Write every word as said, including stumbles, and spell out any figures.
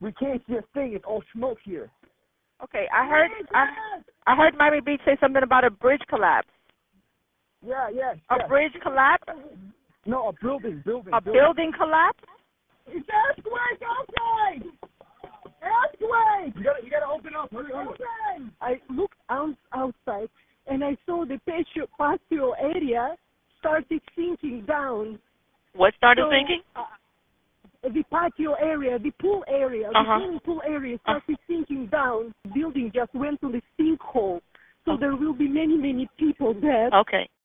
We can't see a thing. It's all smoke here. Okay, I heard I, I heard Miami Beach say something about a bridge collapse. Yeah, yes. A yes. bridge collapse? No, a building, building. A building, building collapse? It's earthquake outside! Earthquake! You gotta, you gotta open up. Hurry, hurry. I looked out, outside and I saw the patio, patio area started sinking down. What started so, sinking? Uh, the patio area, the pool area, uh-huh. the swimming pool area started sinking down. The building just went to the sinkhole. So there will be many, many people dead. Okay.